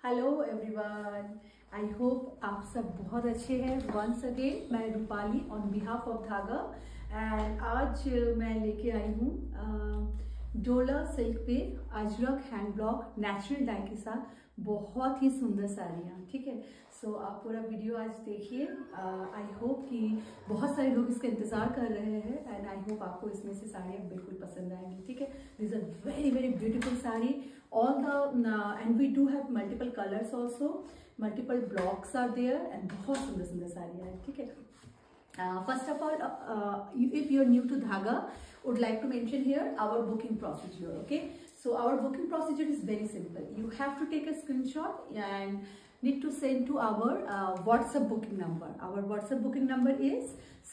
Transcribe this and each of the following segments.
Hello everyone, I hope आप सब बहुत अच्छे हैं। वंस अगेन मैं Rupali on behalf of Dhaga and आज मैं लेके आई हूँ डोला सिल्क पे Ajrakh hand block natural dye के साथ बहुत ही सुंदर साड़ियाँ। ठीक है, सो आप पूरा वीडियो आज देखिए। आई होप कि बहुत सारे लोग इसका इंतजार कर रहे हैं एंड आई होप आपको इसमें से साड़ियाँ बिल्कुल पसंद आएंगी। ठीक है, this are very very beautiful sari all the and we do have multiple colors also, multiple blocks are there and बहुत सुंदर सुंदर साड़ियाँ हैं। ठीक है, first of all if you are new to Dhaga, would like to mention here our booking procedure. Okay, so our booking procedure is very simple. You have to take a screenshot and need to send to our WhatsApp booking number. Our WhatsApp booking number is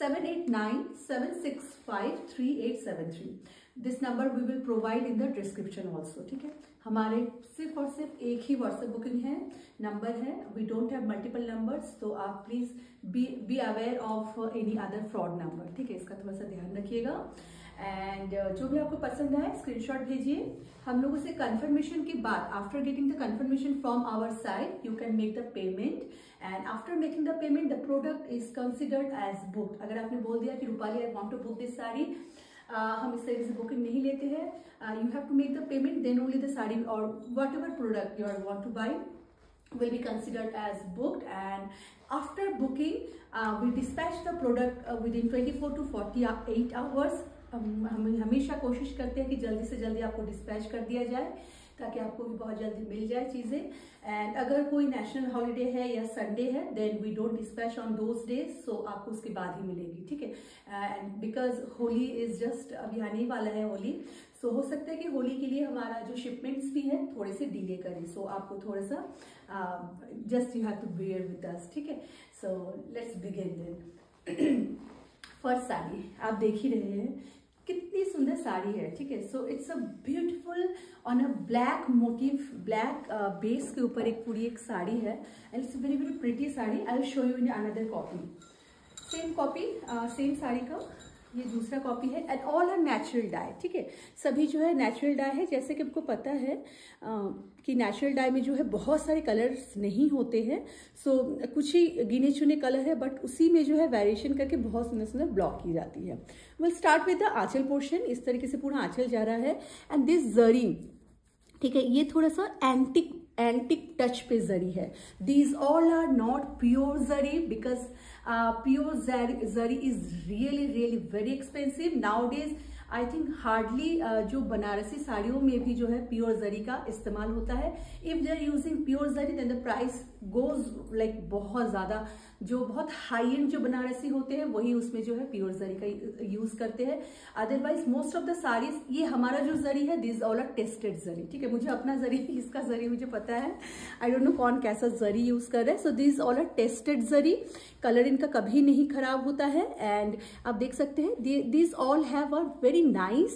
7897653873. This number we will provide in the description also. ठीक है, हमारे सिर्फ और सिर्फ एक ही WhatsApp booking है, number है। We don't have multiple numbers, तो आप please be aware of any other fraud number. ठीक है, इसका थोड़ा सा ध्यान रखिएगा एंड जो भी आपको पसंद आए स्क्रीनशॉट भेजिए। हम लोगों से कंफर्मेशन के बाद, after getting the confirmation from our side, you can make the payment and after making the payment the product is considered as booked. अगर आपने बोल दिया कि Rupali I want to book this sari, हम इस तरीके से बुकिंग नहीं लेते हैं। You have to make the payment, then only the sari और whatever product you are want to buy will be considered as booked, and after booking we dispatch the product within 24 to 48 hours. हम हमेशा कोशिश करते हैं कि जल्दी से जल्दी आपको डिस्पैच कर दिया जाए ताकि आपको भी बहुत जल्दी मिल जाए चीज़ें। एंड अगर कोई नेशनल हॉलीडे है या संडे है then we don't dispatch on those days, so आपको उसके बाद ही मिलेगी। ठीक है, and because Holi is just अभी आने ही वाला है होली, सो हो सकता है कि होली के लिए हमारा जो शिपमेंट्स भी है थोड़े से डिले करें, सो आपको थोड़ा सा just you have to bear with us. ठीक है, so let's begin then. First sari आप देख ही रहे हैं कितनी सुंदर साड़ी है। ठीक है, so it's a beautiful on a black motif, black base के ऊपर एक पूरी एक साड़ी है and it's very very pretty sari. I will show you in another copy, same copy, same sari का ये दूसरा कॉपी है and all are natural dye. ठीक है, सभी जो है नेचुरल डाई है। जैसे कि आपको पता है कि नेचुरल डाई में जो है बहुत सारे कलर्स नहीं होते हैं, सो कुछ ही गिने चुने कलर है, बट उसी में जो है वेरिएशन करके बहुत सुंदर सुंदर ब्लॉक की जाती है। Will start with the aanchal portion. इस तरीके से पूरा आंचल जा रहा है एंड दिस जरी, ठीक है, ये थोड़ा सा एंटिक टच पे जरी है। These all are not pure zari because pure zari is really really very expensive nowadays. I think hardly जो बनारसी साड़ियों में भी जो है प्योर जरी का इस्तेमाल होता है। If they are using pure zari then the price goes like बहुत ज्यादा। जो बहुत हाई एंड जो बनारसी होते हैं वही उसमें जो है प्योर जरी का यूज करते हैं। Otherwise most of the saris, ये हमारा जो जरी है this all are tested zari. ठीक है, मुझे अपना जरी, इसका जरी मुझे पता है, आई डोंट नो कौन कैसा जरी यूज कर रहा है। So this all are tested zari, colour इनका कभी नहीं खराब होता है एंड आप देख सकते हैं this all have a very nice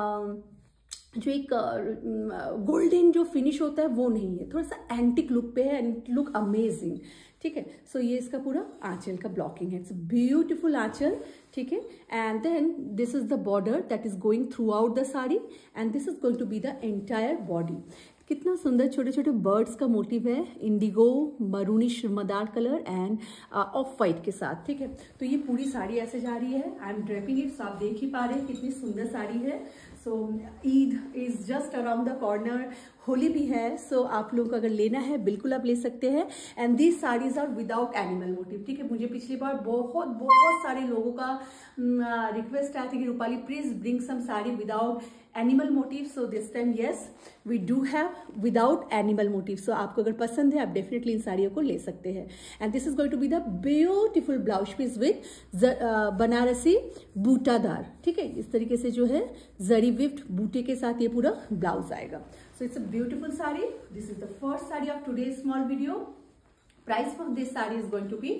जो एक गोल्डन जो फिनिश होता है वो नहीं है, थोड़ा सा एंटिक लुक पे है एंड लुक अमेजिंग। ठीक है, सो ये इसका पूरा आंचल का ब्लॉकिंग है। It's beautiful aanchal. ठीक है, and then this is the border that is going throughout the sari and this is going to be the entire body. कितना सुंदर छोटे छोटे बर्ड्स का मोटिव है, indigo, maroonish madder colour and off white के साथ। ठीक है, तो ये पूरी साड़ी ऐसे जा रही है। I am draping it, so आप देख ही पा रहे हैं कितनी सुंदर साड़ी है। So Eid is just around the corner, Holi भी है, सो आप लोग को अगर लेना है बिल्कुल आप ले सकते हैं। And these saris are without animal motif. ठीक है, मुझे पिछली बार बहुत सारे लोगों का रिक्वेस्ट आया था कि Rupali please bring some sari without animal motif, so this time yes we do have without animal motif. So आपको अगर पसंद है आप डेफिनेटली इन साड़ियों को ले सकते हैं। And this is going to be the beautiful blouse piece with Banarasi बूटादार। ठीक है, इस तरीके से जो है जरी विफ्ट बूटे के साथ ये पूरा ब्लाउज आएगा। So it's a beautiful saree. This is the first saree of today's small video. Price for this saree is going to be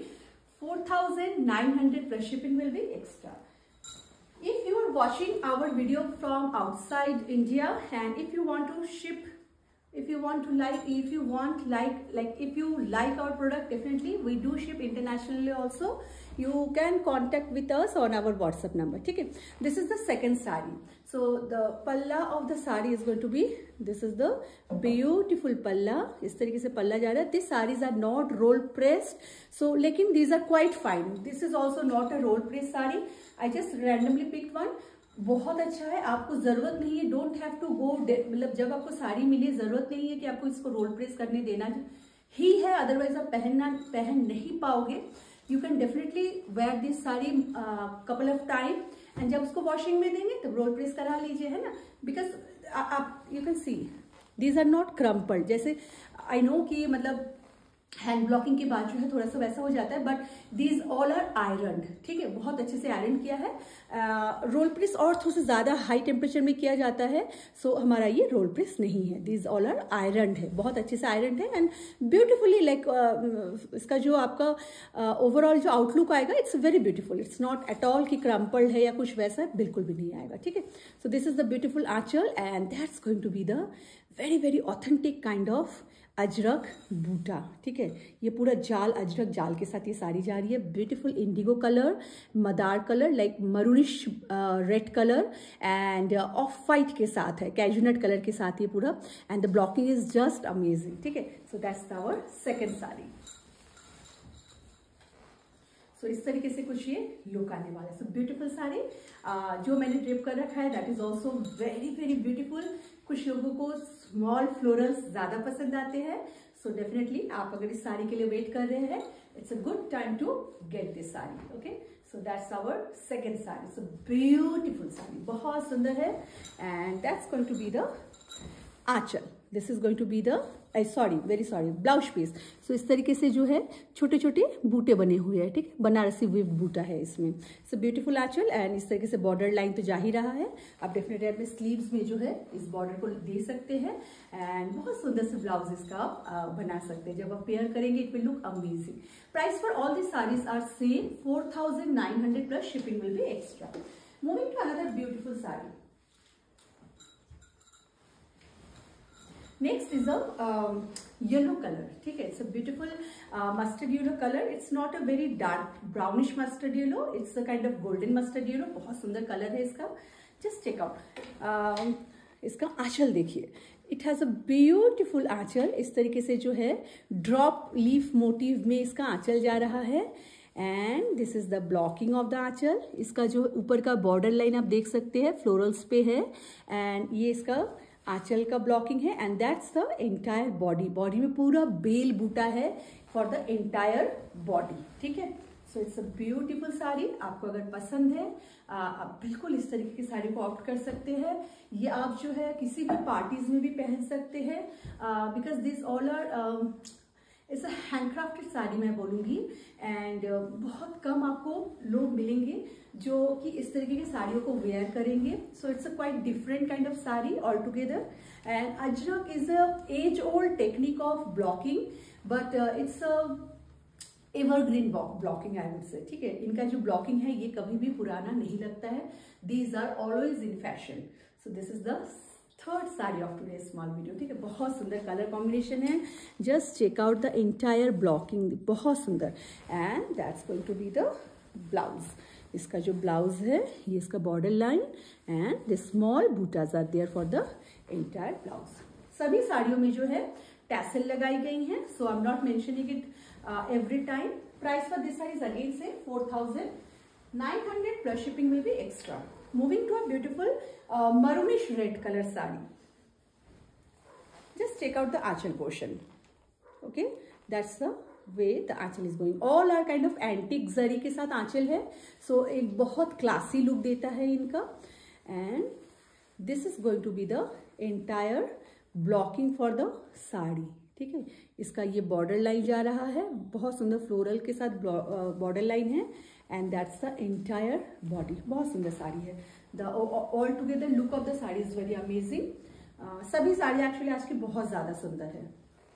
4,900 plus shipping will be extra. If you are watching our video from outside India and if you want to ship if you like our product, definitely we do ship internationally also. You can contact with us on our WhatsApp number. Okay, this is the second sari. So the palla of the sari is going to be, this is the beautiful palla. इस तरीके से पल्ला जा रहा है. These sarees are not roll pressed, so लेकिन these are quite fine. This is also not a roll pressed sari. I just randomly picked one. बहुत अच्छा है, आपको जरूरत नहीं है, डोंट हैव टू गो, मतलब जब आपको साड़ी मिले जरूरत नहीं है कि आपको इसको रोल प्रेस करने देना ही है, अदरवाइज आप पहन नहीं पाओगे. You can definitely wear this sari couple of time, and जब उसको वॉशिंग में देंगे तब रोल प्रेस करा लीजिए, है ना. बिकॉज आप you can see these are not crumpled. जैसे आई नो कि मतलब हैंड ब्लॉकिंग के बाद जो है थोड़ा सा वैसा हो जाता है, but these all are iron. ठीक है, बहुत अच्छे से आयरन किया है. रोल प्रेस और थोड़ा सा ज्यादा हाई टेम्परेचर में किया जाता है, सो हमारा ये रोल प्रेस नहीं है. दीज ऑल आर आयरन है, बहुत अच्छे से आयरन है, एंड ब्यूटिफुली लाइक इसका जो आपका ओवरऑल जो आउटलुक आएगा, it's very beautiful. It's not at all कि क्रम्पल्ड है या कुछ वैसा, बिल्कुल भी नहीं आएगा. ठीक है, so this is the beautiful aanchal, and that's going to be the very very authentic kind of Ajrakh बूटा. ठीक है, ये पूरा जाल, अजरक जाल के साथ ये साड़ी जा रही है. Beautiful indigo colour, madder colour, like maroonish red colour, and off white के साथ है, कैजुनट कलर के साथ ये पूरा, and the blocking is just amazing. ठीक है, so that's our second sari. So इस तरीके से कुछ ये लुक आने वाला है. सो ब्यूटीफुल साड़ी जो मैंने ड्रिप कर रखा है, that is also very very beautiful. कुछ लोगों को स्मॉल फ्लोरल्स ज्यादा पसंद आते हैं, सो डेफिनेटली आप अगर इस साड़ी के लिए वेट कर रहे हैं, it's a good time to get this sari. Okay, so that's our second sari. So beautiful sari, बहुत सुंदर है, and that's going to be the anchal. This is going to be the very sari blouse piece. So इस तरीके से जो है छोटे छोटे बूटे बने हुए हैं. ठीक है, बनारसी विव बूटा है इसमें. सो ब्यूटीफुल आंचल, एंड इस तरीके से बॉर्डर लाइन तो जा ही रहा है. आप डेफिनेटली अपने स्लीव्स में जो है इस बॉर्डर को दे सकते हैं, एंड बहुत सुंदर से ब्लाउज इसका आप बना सकते हैं. जब आप पेयर करेंगे, it will look amazing. Price for all the saris are same, 4900 plus shipping will be extra. Moving to another beautiful sari. Next is a yellow color. ठीक है, it's a beautiful mustard yellow color. It's not a very dark brownish mustard yellow. It's a kind of golden mustard yellow. बहुत सुंदर colour है इसका. Just check out. इसका आंचल देखिए. It has a beautiful आंचल. इस तरीके से जो है ड्रॉप लीफ मोटिव में इसका आंचल जा रहा है, and this is the blocking of the anchal. इसका जो ऊपर का बॉर्डर लाइन आप देख सकते हैं, फ्लोरल्स पे है, एंड ये इसका आंचल का ब्लॉकिंग है, and that's the entire body. Body में पूरा बेल बूटा है फॉर द एंटायर बॉडी. ठीक है, so it's a beautiful sari. आपको अगर पसंद है, आप बिल्कुल इस तरीके की साड़ी को ऑप्ट कर सकते हैं. ये आप जो है किसी भी पार्टीज में भी पहन सकते हैं, because this all are it's a handcrafted sari मैं बोलूँगी, एंड बहुत कम आपको लोग मिलेंगे जो कि इस तरीके की साड़ियों को वेयर करेंगे. So it's a quite different kind of sari all together, and ajrakh is a age old technique of blocking, but it's a evergreen blocking I would say. ठीक है, इनका जो ब्लॉकिंग है ये कभी भी पुराना नहीं लगता है. These are always in fashion. So this is the third sari of today small video. ठीक है, बहुत सुंदर कलर कॉम्बिनेशन है. Just check out the entire blocking, बहुत सुंदर, and that's going to be the blouse. इसका जो ब्लाउज है, ये इसका border line, and the small butas are there for the entire blouse. सभी साड़ियों में जो है टैसल लगाई गई हैं, so I am not mentioning it every time. Price for this sari is again से 4900 plus shipping will be extra. Moving to a beautiful maroonish red color sari. Just check out the aanchal portion. Okay, that's the way the aanchal is going. All are kind of antique zari के साथ aanchal है, so एक बहुत classy look देता है इनका, and this is going to be the entire blocking for the sari. ठीक है, इसका ये बॉर्डर लाइन जा रहा है, बहुत सुंदर फ्लोरल के साथ बॉर्डर लाइन है, and that's the entire body. बहुत सुंदर साड़ी है. The all together look of the sari is very amazing. सभी साड़ी एक्चुअली आज की बहुत ज्यादा सुंदर है.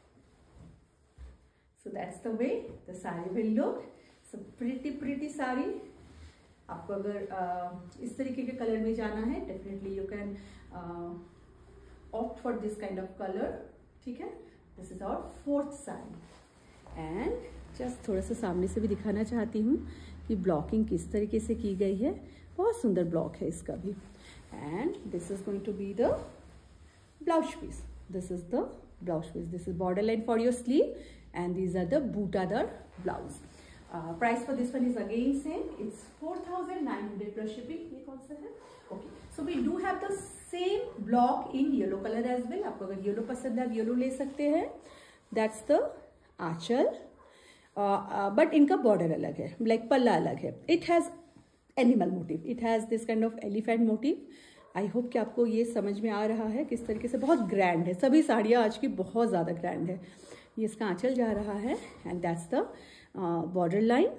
So that's the way the sari will look. So pretty sari. आपको अगर इस तरीके के कलर में जाना है, definitely you can opt for this kind of colour. ठीक है, this is our fourth sari. And just थोड़ा सा सामने से भी दिखाना चाहती हूँ कि ब्लॉकिंग किस तरीके से की गई है। बहुत सुंदर ब्लॉक है इसका भी। And this is going to be the blouse piece. This is the blouse piece. This is border line for your sleeve and these are the बूटादार blouse. Price for this one is again same, it's 4900 plus shipping. ये कौन सा है? Okay, so we do have the same block in yellow colour as well. आपको अगर yellow पसंद है आप येलो ले सकते हैं। दैट्स द आंचल, बट इनका बॉर्डर अलग है, लाइक पल्ला अलग है। It has animal motif, it has this kind of elephant motif. I hope कि आपको ये समझ में आ रहा है किस तरीके से। बहुत ग्रैंड है, सभी साड़ियाँ आज की बहुत ज़्यादा ग्रैंड है। ये इसका आंचल जा रहा है and that's the border line,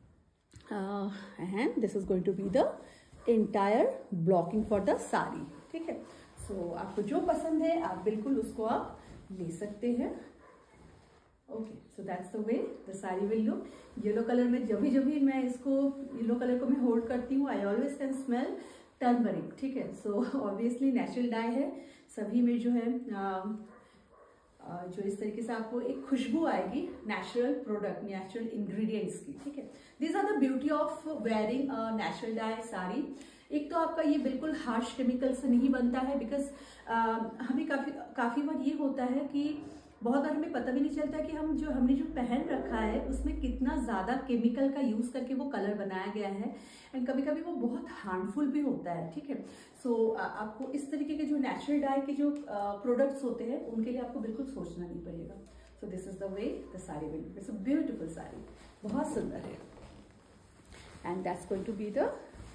and this is going to be the entire blocking for the sari. ठीक है, सो आपको जो पसंद है आप बिल्कुल उसको आप ले सकते हैं। Okay, so that's the way the sari will look. Yellow colour में जब भी मैं इसको येलो कलर को मैं होल्ड करती हूँ, I always can smell turmeric. ठीक है, सो ऑब्वियसली नेचुरल डाई है, सभी में जो है जो इस तरीके से आपको एक खुशबू आएगी नेचुरल प्रोडक्ट, नेचुरल इंग्रेडिएंट्स की। ठीक है, this are the beauty of wearing natural dye sari. एक तो आपका ये बिल्कुल हार्श केमिकल से नहीं बनता है, बिकॉज हमें काफी बार ये होता है कि बहुत बार हमें पता भी नहीं चलता कि हमने जो पहन रखा है उसमें कितना ज्यादा केमिकल का यूज करके वो कलर बनाया गया है, एंड कभी कभी वो बहुत हार्मफुल भी होता है। ठीक है, सो आपको इस तरीके के जो नेचुरल डाई के जो प्रोडक्ट्स होते हैं उनके लिए आपको बिल्कुल सोचना नहीं पड़ेगा। So this is the way the sari will be. It's a beautiful sari, बहुत सुंदर है। And that's going to be the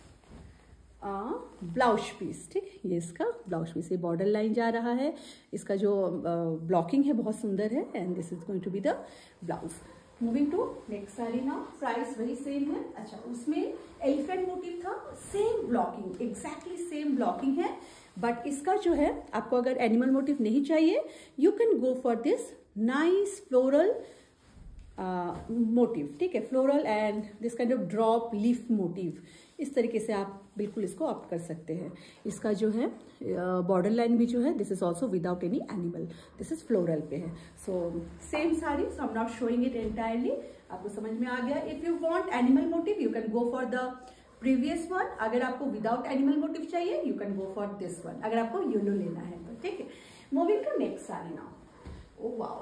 blouse piece. ठीक है, ये इसका ब्लाउज पीस। ये बॉर्डर लाइन जा रहा है, इसका जो ब्लॉकिंग है बहुत सुंदर है, and this is going to be the blouse. Moving to next sari now. प्राइस वही सेम है। अच्छा, उसमें एलिफेंट मोटिव था, same blocking, exactly same blocking है, बट इसका जो है आपको अगर एनिमल मोटिव नहीं चाहिए, you can go for this nice floral motif. ठीक है, floral and this kind of drop leaf motif. इस तरीके से आप बिल्कुल इसको ऑप्ट कर सकते हैं। इसका जो है बॉर्डर लाइन भी जो है this is also without any animal, this is floral पे है। So same sari, so I am not showing it entirely. आपको समझ में आ गया। If you want animal motif you can go for the previous one. अगर आपको विदाउट एनिमल मोटिव चाहिए you can go for this one, अगर आपको येलो लेना है तो। ठीक है, moving to next sari now. Oh wow,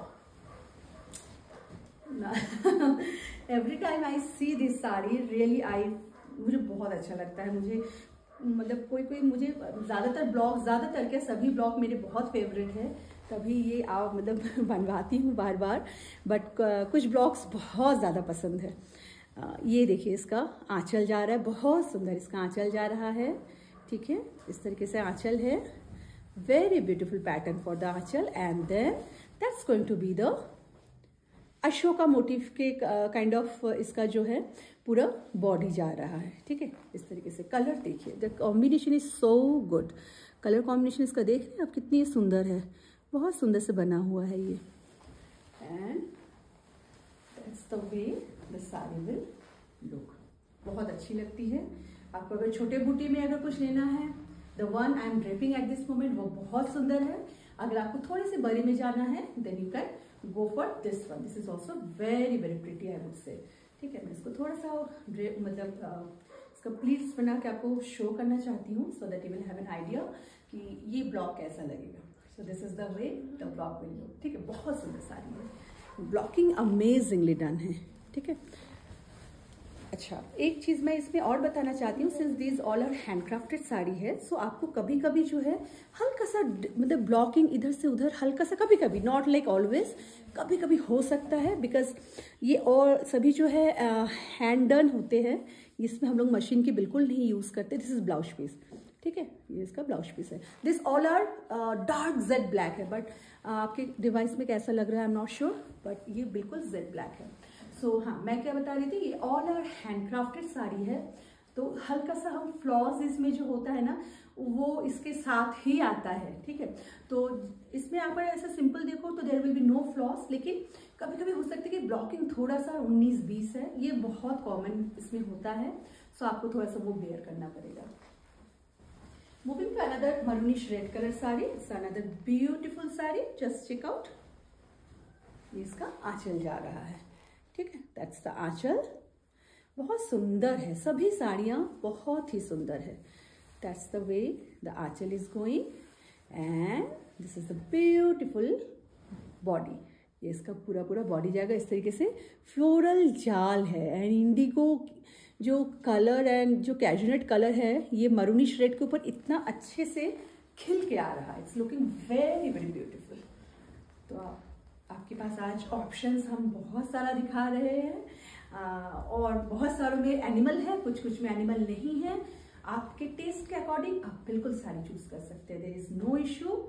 every time I see this sari really मुझे बहुत अच्छा लगता है। मुझे मतलब कोई मुझे ज़्यादातर क्या सभी ब्लॉग मेरे बहुत फेवरेट है, तभी ये मतलब बनवाती हूँ बार बार, बट कुछ ब्लॉग्स बहुत ज़्यादा पसंद है। ये देखिए इसका आंचल जा रहा है, बहुत सुंदर इसका आंचल जा रहा है। ठीक है, इस तरीके से आंचल है, very beautiful pattern for the anchal, and then that's going to be the Ashoka motif के काइंड ऑफ इसका जो है पूरा बॉडी जा रहा है। ठीक है, इस तरीके से। कलर देखिए, the combination is so good. Colour combination इसका देख रहे हैं आप, कितनी सुंदर है, बहुत सुंदर से बना हुआ है ये। And that's the way the sari will look. बहुत अच्छी लगती है। आपको अगर छोटे बूटी में अगर कुछ लेना है, the one I am draping at this moment, वो बहुत सुंदर है। अगर आपको थोड़े से बड़े में जाना है then you can go for this one. This is also very very pretty I would say. ठीक है, मैं इसको थोड़ा सा मतलब इसका प्लीट्स बना के आपको शो करना चाहती हूँ, so that you will have an idea कि ये ब्लॉक कैसा लगेगा। So this is the way the block will look. ठीक है, बहुत सुंदर साड़ी है, ब्लॉकिंग अमेजिंगली डन है। ठीक है, अच्छा एक चीज मैं इसमें और बताना चाहती हूँ, since these all are handcrafted sari है, सो आपको कभी कभी जो है हल्का सा मतलब ब्लॉकिंग इधर से उधर हल्का सा, कभी कभी, नॉट लाइक ऑलवेज, कभी कभी हो सकता है, बिकॉज ये और सभी जो है हैंड डन होते हैं, इसमें हम लोग मशीन की बिल्कुल नहीं यूज करते। This is blouse piece. ठीक है, ये इसका ब्लाउज पीस है। This all are dark jade black है, बट आपके डिवाइस में कैसा लग रहा है I am not sure, but ये बिल्कुल जेड ब्लैक है। सो हाँ, मैं क्या बता रही थी, ये ऑल आर हैंडक्राफ्टेड साड़ी है, तो हल्का सा हम फ्लॉज इसमें जो होता है ना वो इसके साथ ही आता है। ठीक है, तो इसमें आप ऐसा सिंपल देखो तो there will be no flaws, लेकिन कभी कभी हो सकता है कि ब्लॉकिंग थोड़ा सा 19-20 है, ये बहुत कॉमन इसमें होता है, सो आपको थोड़ा सा वो बेयर करना पड़ेगा। Moving to another maroonish red colour sari, it's another beautiful sari, just check out. ये इसका आंचल जा रहा है, ठीक है। That's the anchal. बहुत सुंदर है, सभी साड़ियाँ बहुत ही सुंदर है। That's the way the anchal is going and this is the beautiful body. ये इसका पूरा पूरा बॉडी जाएगा इस तरीके से। फ्लोरल जाल है एंड इंडिगो जो कलर एंड जो कैजुनेट कलर है ये मरूनिश रेड के ऊपर इतना अच्छे से खिल के आ रहा है। It's looking very very beautiful. तो आपके पास आज ऑप्शंस हम बहुत सारा दिखा रहे हैं और बहुत सारों में एनिमल है, कुछ कुछ में एनिमल नहीं है। आपके टेस्ट के अकॉर्डिंग आप बिल्कुल सारी चूज कर सकते हैं। There is no issue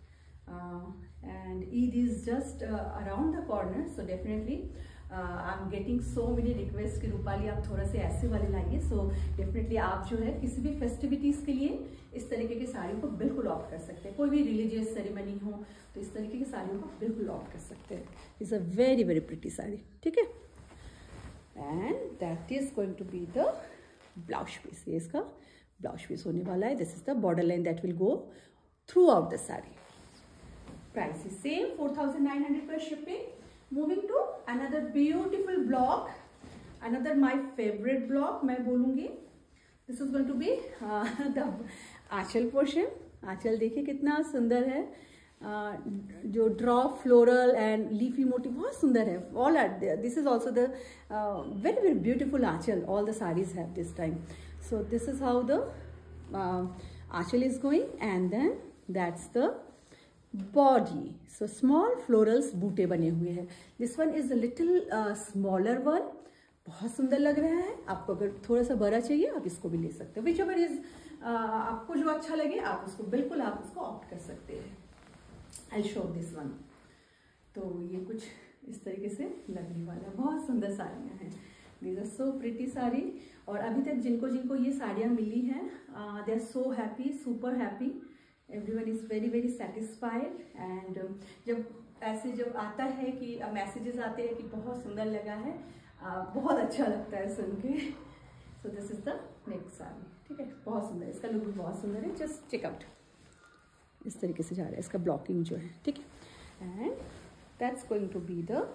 and Eid is just around the corner, so definitely I'm getting so many requests कि रूपाली आप थोड़ा से ऐसे वाले लाइए। so definitely आप जो है किसी भी फेस्टिविटीज के लिए इस तरीके की साड़ियों को बिल्कुल ऑप्ट कर सकते हैं। कोई भी रिलीजियस सेरेमनी हो तो इस तरीके की साड़ियों को बिल्कुल ऑप्ट कर सकते हैं। It's a very very pretty sari, ठीक है। And that is going to be the blouse piece. ये इसका ब्लाउज पीस होने वाला है। This is the border line that will go throughout the sari. Price is same, 4,900 per shipping. Moving to another beautiful block, another my favorite block मैं बोलूँगी। This is going to be the Aanchal portion। आंचल देखिए कितना सुंदर है। जो drop floral and leafy motif बहुत सुंदर है। All are there. This is also the very very beautiful anchal. All the sarees have this time. So this is how the anchal is going and then that's the body. So small florals बूटे बने हुए हैं। This one is a little smaller one. बहुत सुंदर लग रहा है। आपको अगर थोड़ा सा बड़ा चाहिए आप इसको भी ले सकते हो। विच एवर इज आपको जो अच्छा लगे आप उसको बिल्कुल आप उसको ऑप्ट कर सकते हैं। I show this one. तो ये कुछ इस तरीके से लगने वाला है। बहुत सुंदर साड़ियाँ हैं। These are so pretty sari. और अभी तक जिनको जिनको ये साड़ियाँ मिली हैं they are so happy, super happy. Everyone is very very satisfied and जब आता है कि मैसेजेस आते हैं कि बहुत सुंदर लगा है, बहुत अच्छा लगता है सुन के। So this is the next sari, ठीक है। बहुत सुंदर है, इसका लुक भी बहुत सुंदर है। Just check out. इस तरीके से जा रहा है इसका ब्लॉकिंग जो है, ठीक है। And that's going to be the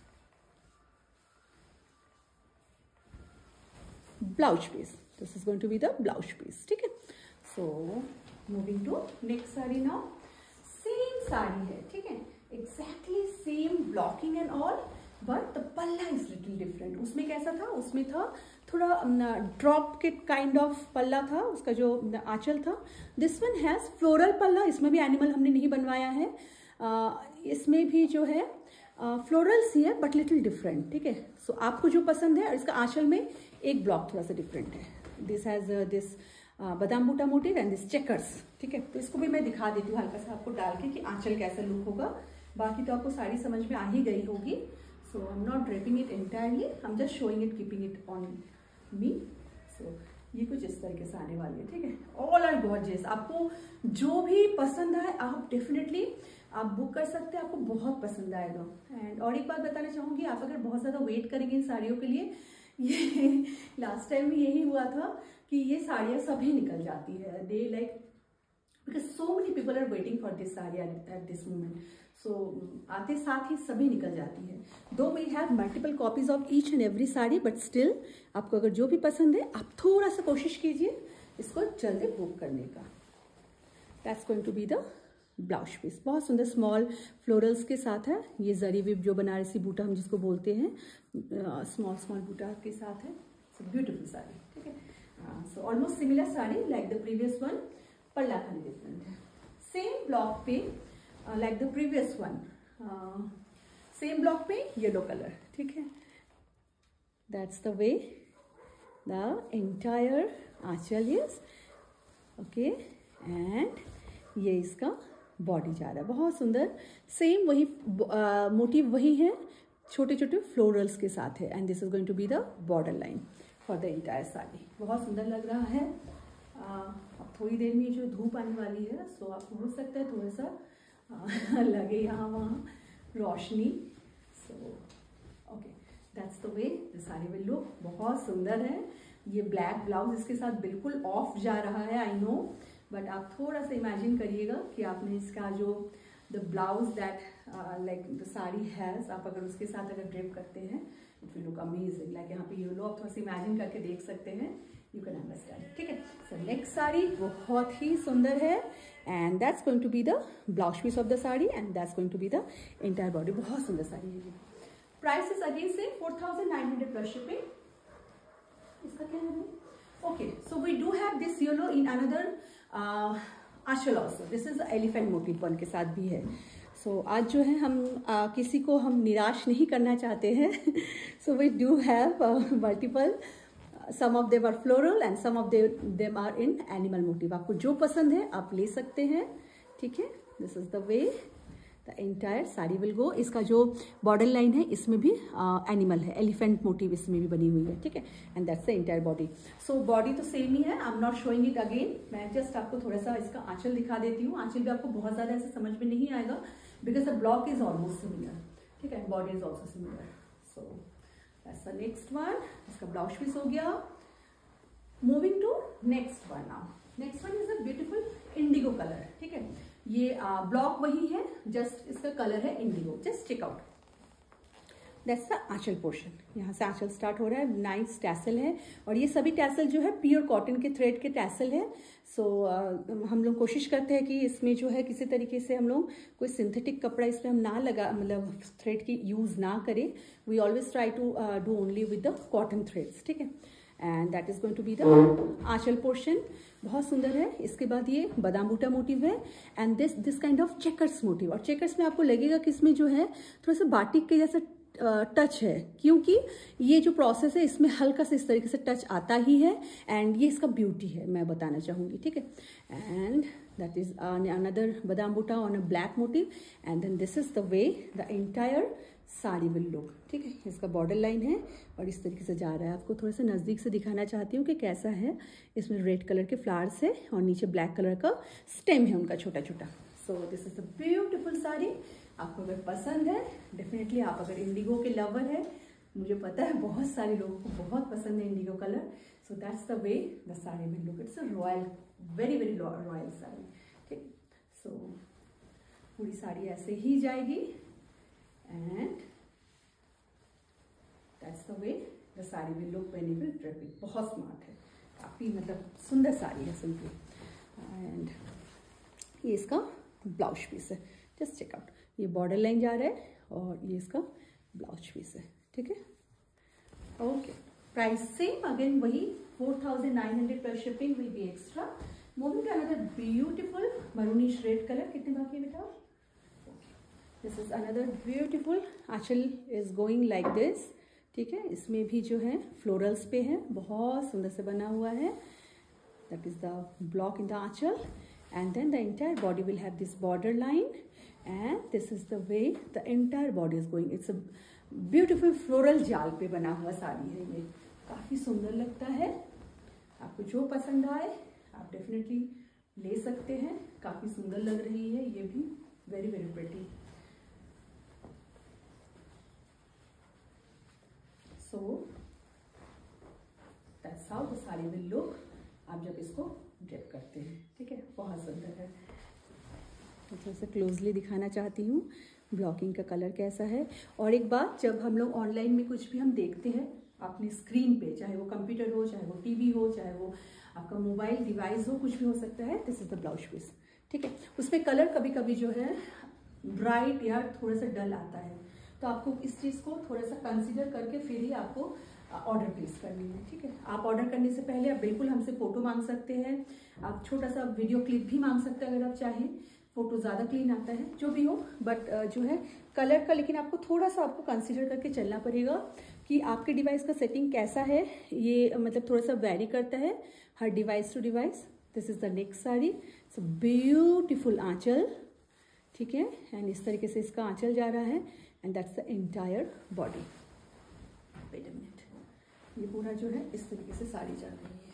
blouse piece. This is going to be the blouse piece, ठीक है। So moving to next sari now. Same sari है, ठीक है। Exactly same blocking and all but the palla is little different. उसमें कैसा था, उसमें था थोड़ा ड्रॉप के काइंड ऑफ पल्ला था उसका जो आंचल था। दिस वन हैज फ्लोरल पल्ला। इसमें भी एनिमल हमने नहीं बनवाया है। इसमें भी जो है फ्लोरल्स ही है बट लिटिल डिफरेंट, ठीक है। सो आपको जो पसंद है। इसका आंचल में एक ब्लॉक थोड़ा सा डिफरेंट है। This has this badam Buta motif and this checkers, ठीक है। तो इसको भी मैं दिखा देती हूँ हल्का सा आपको डाल के कि आंचल कैसा लुक होगा। बाकी तो आपको साड़ी समझ में आ ही गई होगी। So I am not draping it entirely, I am just showing it, keeping it on me. सो ये कुछ इस तरीके से आने वाली है, ठीक है। All are gorgeous. आपको जो भी पसंद आए आप डेफिनेटली आप बुक कर सकते हैं। आपको बहुत पसंद आएगा। एंड और एक बात बताना चाहूँगी, आप अगर बहुत ज़्यादा वेट करेंगे इन साड़ियों के लिए, ये लास्ट टाइम भी यही हुआ था कि ये साड़ियाँ सभी निकल जाती है। They like because so many people are waiting for this sari at this moment. So आते साथ ही सभी निकल जाती है। Though we have multiple copies of each and every sari but still आपको अगर जो भी पसंद है आप थोड़ा सा कोशिश कीजिए इसको जल्दी बुक करने का। That's going to be the blouse piece. बहुत सुंदर स्मॉल फ्लोरल्स के साथ है। ये जरी विब जो बनारसी बूटा हम जिसको बोलते हैं, स्मॉल स्मॉल बूटा के साथ है। ब्यूटीफुल साड़ी, ठीक है। So almost similar sari like the previous one. पल्ला खाली डिफरेंट है। सेम ब्लॉक पे like the previous one, same block पे येलो कलर, ठीक है। That's the way the entire aanchal is, okay. And ये इसका बॉडी जा रहा है। बहुत सुंदर। सेम वही मोटिव वही है, छोटे छोटे फ्लोरल्स के साथ है। And this is going to be the border line for the entire sari. बहुत सुंदर लग रहा है। अब थोड़ी देर में जो धूप आने वाली है सो आपको हो सकता है थोड़ा सा लगे यहाँ वहाँ रोशनी। So okay, that's the way the sari will look. बहुत सुंदर है। ये ब्लैक ब्लाउज इसके साथ बिल्कुल ऑफ जा रहा है, आई नो, बट आप थोड़ा सा इमेजिन करिएगा कि आपने इसका जो the blouse that like the sari has, आप अगर उसके साथ अगर ड्रेप करते हैं it will look amazing. Like यहाँ पे येलो आप थोड़ा सा इमेजिन करके देख सकते हैं, यू कैन अंडरस्टैंड। ठीक है, सो नेक्स्ट साड़ी बहुत ही सुंदर है and that's going to be the blouse piece of the sari and that's going to be the entire body. बहुत सुंदर साड़ी है ये। प्राइस इज अगेन से 4900 प्लस शिपिंग। इसका क्या है? Okay, so we do have this yellow in another aanchal also. This is elephant motif one के साथ भी है। सो आज जो है हम किसी को हम निराश नहीं करना चाहते हैं। So we do have multiple, some of them are floral and some of them are in animal motif. आपको जो पसंद है आप ले सकते हैं। ठीक है, this is the way the entire sari will go. इसका जो बॉर्डर लाइन है इसमें भी एनिमल है, एलिफेंट मोटिव इसमें भी बनी हुई है। ठीक है, and that's the entire body. So body तो सेम ही है, I am not showing it again. मैं जस्ट आपको थोड़ा सा इसका आंचल दिखा देती हूँ। आंचल भी आपको बहुत ज्यादा ऐसे समझ में नहीं आएगा because the block is almost similar. ठीक है, body is also similar. So that's the next one. इसका ब्लाउज पीस हो गया। Moving to next one now. Next one is a beautiful indigo colour. ठीक है, ये ब्लॉक वही है, जस्ट इसका कलर है indigo. Just check out, that's the aanchal portion. यहाँ से आंचल स्टार्ट हो रहा है, नाइस टैसल है और ये सभी टैसल जो है प्योर कॉटन के थ्रेड के टैसल है। सो हम लोग कोशिश करते हैं कि इसमें जो है किसी तरीके से हम लोग कोई सिंथेटिक कपड़ा इसमें हम ना लगा, मतलब थ्रेड की यूज ना करें। We always try to do only with the cotton threads. ठीक है, and that is going to be the aanchal portion. बहुत सुंदर है। इसके बाद ये बादाम बूटा मोटिव है and this kind of checkers motif. और चेकर्स में आपको लगेगा कि इसमें जो है थोड़ा सा बाटिक के जैसा टच है, क्योंकि ये जो प्रोसेस है इसमें हल्का सा इस तरीके से टच आता ही है एंड ये इसका ब्यूटी है, मैं बताना चाहूंगी। ठीक है, and that is another badam buta on a black motif and then this is the way the entire sari will look. ठीक है, इसका बॉर्डर लाइन है और इस तरीके से जा रहा है। आपको थोड़ा सा नजदीक से दिखाना चाहती हूँ कि कैसा है। इसमें रेड कलर के फ्लावर्स है और नीचे ब्लैक कलर का स्टेम है उनका छोटा छोटा। So this is the beautiful sari. आपको अगर पसंद है डेफिनेटली, आप अगर इंडिगो के लवर है, मुझे पता है बहुत सारे लोगों को बहुत पसंद है indigo colour. So that's the way the sari will look. It's a royal, very very royal sari. ठीक, सो पूरी साड़ी ऐसे ही जाएगी and that's the way the sari will look when you will drape it. बहुत स्मार्ट है, काफी मतलब सुंदर साड़ी है सिंपली। एंड ये इसका ब्लाउज पीस है। जस्ट चेक आउट, ये बॉर्डर लाइन जा रहा है और ये इसका ब्लाउज पीस है। ठीक है, ओके। प्राइस सेम अगेन वही 4900 plus shipping will be extra. Moving to another beautiful maroonish red colour. कितने बाकी है बेटा? This is another beautiful. Aanchal is going like this. ठीक है, इसमें भी जो है फ्लोरल्स पे है, बहुत सुंदर से बना हुआ है। That is the block in the aanchal and then the entire body will have this border line and this is the way the entire body is going. It's a beautiful floral जाल पे बना हुआ साड़ी है ये, काफी सुंदर लगता है। आपको जो पसंद आए आप डेफिनेटली ले सकते हैं। काफी सुंदर लग रही है ये भी, very very pretty. So that's how the sari will look आप जब इसको ड्रेप करते हैं। ठीक है, बहुत सुंदर है। थोड़ा सा क्लोजली दिखाना चाहती हूँ ब्लॉकिंग का कलर कैसा है। और एक बात, जब हम लोग ऑनलाइन में कुछ भी हम देखते हैं अपनी स्क्रीन पे, चाहे वो कंप्यूटर हो, चाहे वो टीवी हो, चाहे वो आपका मोबाइल डिवाइस हो, कुछ भी हो सकता है। This is the blouse piece. ठीक है, उसमें कलर कभी कभी जो है ब्राइट या थोड़ा सा डल आता है, तो आपको इस चीज़ को थोड़ा सा कंसिडर करके फिर ही आपको ऑर्डर प्लेस करनी है। ठीक है, आप ऑर्डर करने से पहले आप बिल्कुल हमसे फोटो मांग सकते हैं, आप छोटा सा वीडियो क्लिप भी मांग सकते हैं अगर आप चाहें। फोटो ज़्यादा क्लीन आता है जो भी हो, बट जो है कलर का, लेकिन आपको थोड़ा सा आपको कंसीडर करके चलना पड़ेगा कि आपके डिवाइस का सेटिंग कैसा है। ये मतलब थोड़ा सा वेरी करता है हर device to device. This is the next sari. It's beautiful aanchal. ठीक है, एंड इस तरीके से इसका आंचल जा रहा है and that's the entire body. Wait a minute, ये पूरा जो है इस तरीके से साड़ी चल रही है।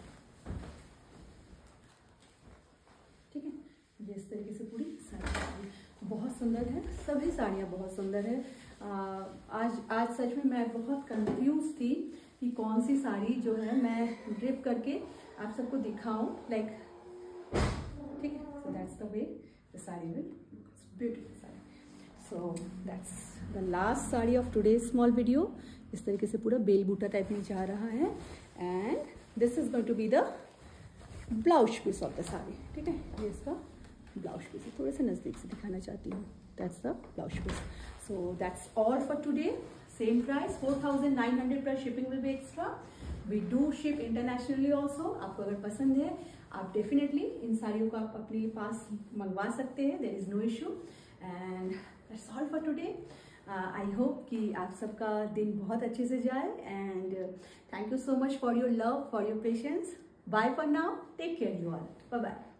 ठीक है, ये इस तरीके से पूरी साड़ी बहुत सुंदर है। सभी साड़ियाँ बहुत सुंदर है। आज सच में मैं बहुत कंफ्यूज थी कि कौन सी साड़ी जो है मैं ड्रिप करके आप सबको दिखाऊं। लाइक ठीक है, so that's the way the sari will, beautiful sari. So that's the last sari of today small video. इस तरीके से पूरा बेल बूटा टाइप में जा रहा है and this is going to be the blouse piece of the sari. ठीक है, ये इसका ब्लाउज पीस है, थोड़े से नजदीक से दिखाना चाहती हूँ। That's the blouse piece. So that's all for today. Same price 4900 plus shipping will be extra. We do ship internationally also. आपको अगर पसंद है आप डेफिनेटली इन साड़ियों को आप अपने पास मंगवा सकते हैं, there is no issue. And that's all for today. I hope कि आप सबका दिन बहुत अच्छे से जाए and thank you so much for your love, for your patience. Bye for now, take care you all, bye bye.